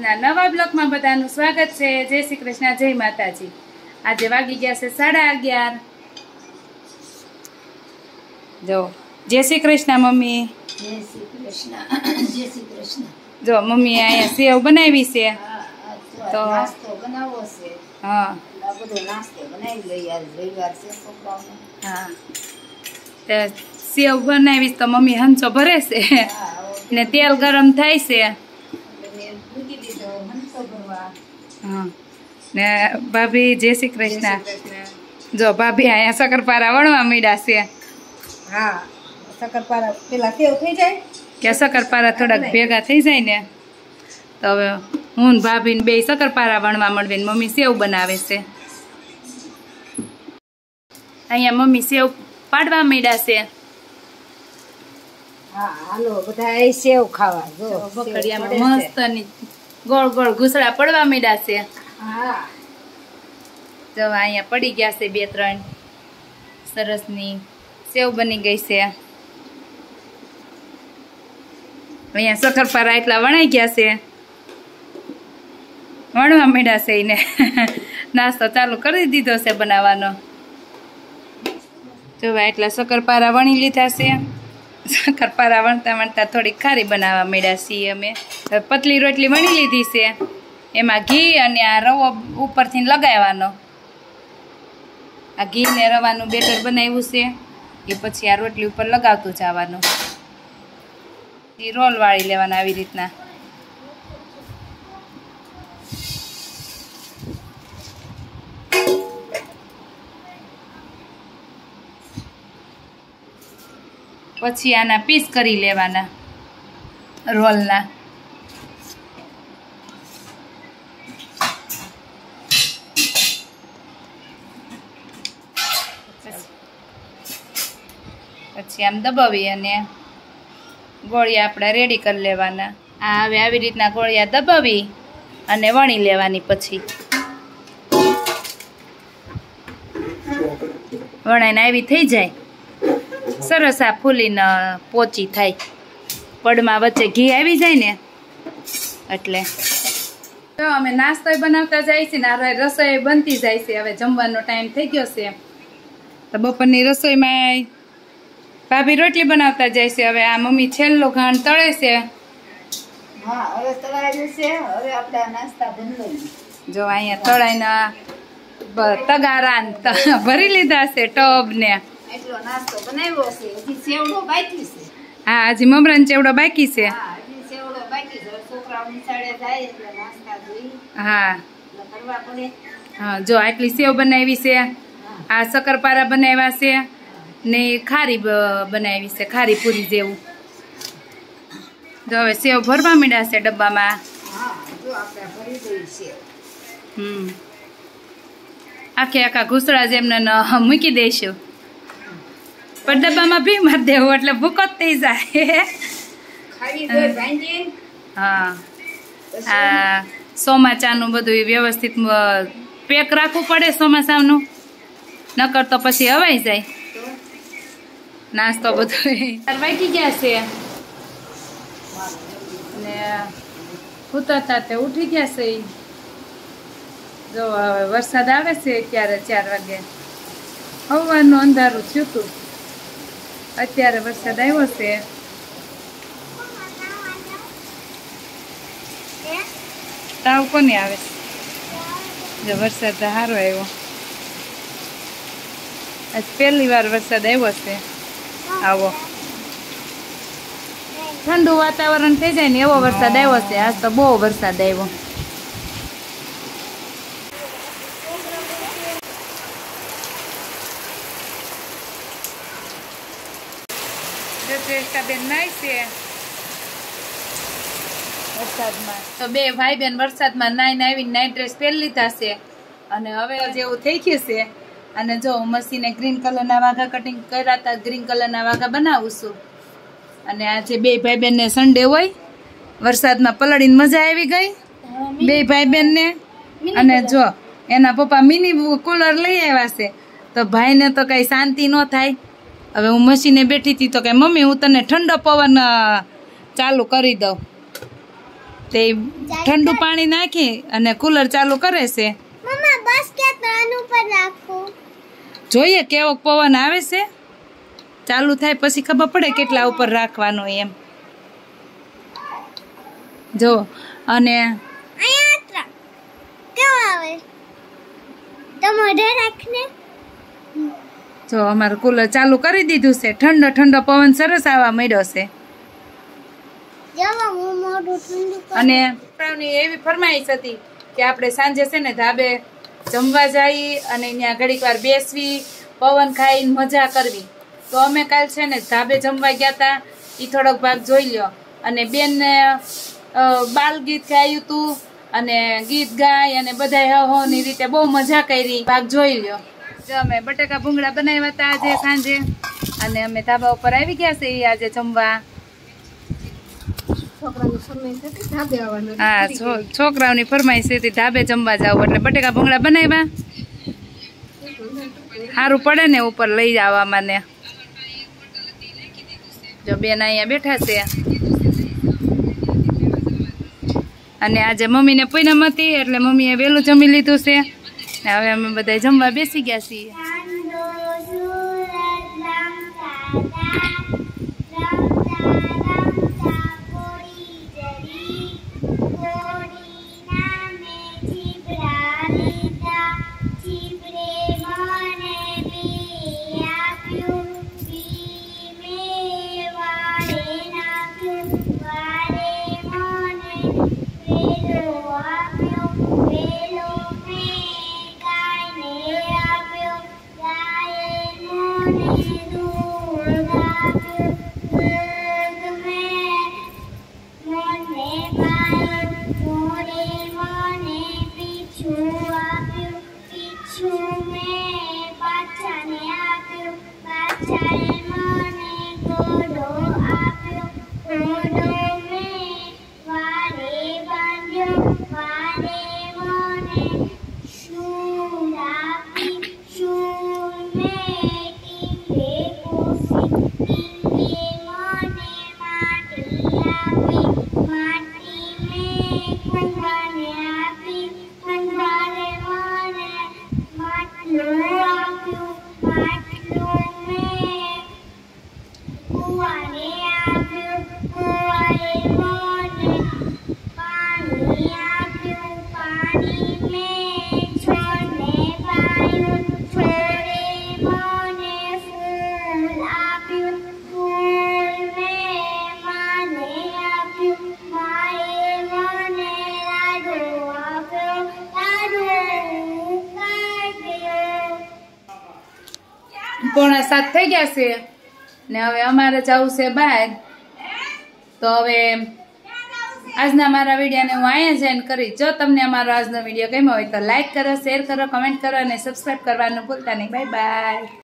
નવા બ્લોગમાં બધાનું સ્વાગત છે। જય શ્રી કૃષ્ણ, જય માતાજી। આજે વાગી ગયા છે 11:30। જો જય શ્રી કૃષ્ણ મમ્મી। જય શ્રી કૃષ્ણ, જય શ્રી કૃષ્ણ। જો મમ્મી અહીંયા સેવ બનાવી છે તો નાસ્તો બનાવવો છે। હા, આ બધો નાસ્તો બનાવી લઈએ, આજ રવિવાર છે છોકરાઓને। હા, તે સેવ બનાવીશ તો મમ્મી હંચો ભરે છે ને તેલ ગરમ થાય છે। મૂકી દીધો હંસો ભરવા। હા ને ભાભી જય શ્રી કૃષ્ણ। જો ભાભી અહીંયા શક્કરપારા વણવા માંડ્યા છે। હા, શક્કરપારા પેલા સેવ થઈ જાય કે શક્કરપારા થોડાક ભેગા થઈ જાય ને તો હવે હું ભાભી બે શક્કરપારા વણવા મળવીને મમ્મી સેવ બનાવે છે। અહીંયા મમ્મી સેવ પાડવા માંડ્યા છે। હા, હાલો બધા સેવ ખાવા। જો બકડિયામાં મસ્ત ની ગોળ ગોળ ઘૂસડા પડવા માંડ્યા છે। હા, જો અહીંયા પડી ગયા છે 2-3 સરસની સેવ બની ગઈ છે। અહીંયા શક્કરપારા એટલા વણાઈ ગયા છે, વણવા માંડ્યા છે એને નાસ્તો ચાલુ કરી દીધો છે બનાવવાનો। જો એટલા શક્કરપારા વણી લીધા છે। શક્કરપારા વણતા વણતા થોડીક ખારી બનાવવા માંડ્યા છીએ અમે। પતલી રોટલી વણી લીધી છે, એમાં ઘી અને આ રવો ઉપરથી લગાવવાનો। આ ઘી ને રવાનું બેટર બનાવ્યું છે એ પછી આ રોટલી ઉપર લગાવતું જવાનું। એ રોલ વાળી લેવાના આવી રીતના। પછી આના પીસ કરી લેવાના રોલના। પછી આમ દબાવી અને ગોળિયા આપણે રેડી કરી લેવાના। આ હવે આવી રીતના ગોળિયા દબાવી અને વણી લેવાની। પછી વણાઈને આવી થઈ જાય સરસ, આ ફૂલીને પોચી થાય, પડમાં વચ્ચે ઘી આવી જાય ને એટલે। તો અમે નાસ્તો બનાવતા જાય છે ને આ રસોઈ બનતી જાય છે। હવે જમવાનો ટાઈમ થઈ ગયો છે તો બપોરની રસોઈમાં ભાભી રોટલી બનાવતા જાય છે। હવે આ મમ્મી છેલ્લો ઘાણ તળે છે। હા, હવે તળાઈ જશે। હવે આપણે નાસ્તા બનાવીએ। જો અહીંયા તળાઈના તગારા ભરી લીધા છે ટબ ને। એટલો નાસ્તો બનાવ્યો છે, હજી સેવડો બાકી છે। હા, હજી મમરાનો ચેવડો બાકી છે। હા, હજી સેવડો બાકી છે। છોકરાઓ નિશાળે જાય એટલે નાસ્તા જોઈ હા કરવા પડે। હા, જો આટલી સેવ બનાવી છે, આ શક્કરપારા બનાવ્યા છે ને ખારી બનાવી છે, ખારી પૂરી જેવું। જો હવે સેવ ભરવા માંડ્યા છે ડબ્બામાં। હા, જો આપણે ભરી દઈએ સેવ। આખા ઘૂસડા જેમને મૂકી દઈશું, પણ ડબ્બામાં ભી મારી દેવું એટલે ભૂકો જ થઈ જાય। ખાવી દે ભાંજી। હા, આ ચોમાસાનું બધું વ્યવસ્થિત પેક રાખવું પડે ચોમાસાનું, નકર તો પછી હવાઈ જાય નાસ્તો બધો। વાગી ગયા છે ને ઉતરતા તે ઉઠી ગયા છે। જો હવે વરસાદ આવે છે અત્યારે 4 વાગે, હવાનું અંધારું થયું હતું, અત્યારે વરસાદ આવ્યો છે। તાવ કોને આવે છે? જો વરસાદ સારો આવ્યો, આજ પહેલી વાર વરસાદ આવ્યો છે આવો। ઠંડુ વાતાવરણ થઈ જાય ને એવો વરસાદ આવ્યો છે। આજ તો બહુ વરસાદ આવ્યો। બેન નાય છે વરસાદમાં, તો બે ભાઈ બેન વરસાદમાં નાઈને આવીને નાઈટ ડ્રેસ પહેરી લીધા છે અને હવે જેવું થઈ ગયું છે। અને જો હું મશીને ગ્રીન કલરના વાઘા કટિંગ કર્યા હતા, ગ્રીન કલરના વાઘા બનાવું છું। અને આજે બે ભાઈ બેનને સન્ડે હોય, વરસાદમાં પલળીને મજા આવી ગઈ બે ભાઈ બેનને। અને જો એના પપ્પા મિની કુલર લઈ આવ્યા છે તો ભાઈને તો કઈ શાંતિ ન થાય। હવે હું મશીને બેઠી હતી તો કે મમ્મી હું તને ઠંડો પવન ચાલુ કરી દઉં। તે ઠંડુ પાણી નાખી અને કુલર ચાલુ કરે છે. મમ્મા બસ કે ત્રણ ઉપર રાખું. જોઈએ કેવો પવન આવે છે, ચાલુ થાય પછી ખબર પડે કેટલા ઉપર રાખવાનું એમ. જો અને અહીંયા કેવો આવે તો મોઢે રાખને. જો અમારું કુલર ચાલુ કરી દીધું છે. ઠંડો ઠંડો પવન સરસ આવવા માંડ્યો છે. અને એવી ફરમાઈશ હતી કે આપણે સાંજે છે ને ધાબે જમવા જઈ અને ત્યાં ઘડીક વાર બેસવી, પવન ખાઈને મજા કરવી. તો અમે કાલ છે ને ધાબે જમવા ગયા હતા, એ થોડોક ભાગ જોઈ લ્યો. અને બેનને બાલ ગીત ગાયું હતું અને ગીત ગાય અને બધા હવની રીતે બહુ મજા કરી, ભાગ જોઈ લ્યો. જો અમે બટાકા ભૂંગળા બનાવ્યા હતા આજે સાંજે અને અમે ધાબા ઉપર આવી ગયા છે આજે જમવા. હા, છોકરાઓની ફરમાઈશ હતી ધાબે જમવા જાવ એટલે બટેકા ભૂંગળા બનાવ્યા. સારું પડે ને ઉપર લઈ જવામાં ને. જો બેન અહીંયા બેઠા છે અને આજે મમ્મીને પૂનમ હતી એટલે મમ્મીએ વહેલું જમી લીધું છે. હવે અમે બધા જમવા બેસી ગયા છીએ. પોણા 7 થઈ ગયા છે ને હવે અમારે જવું છે બહાર. તો હવે આજના મારા વિડીયોને હું અહીંયા જ એન્ડ કરીશ. જો તમને અમારો આજનો વિડીયો ગમ્યો હોય તો લાઈક કરો, શેર કરો, કમેન્ટ કરો અને સબસ્ક્રાઈબ કરવાનું ભૂલતા નહીં. Bye by.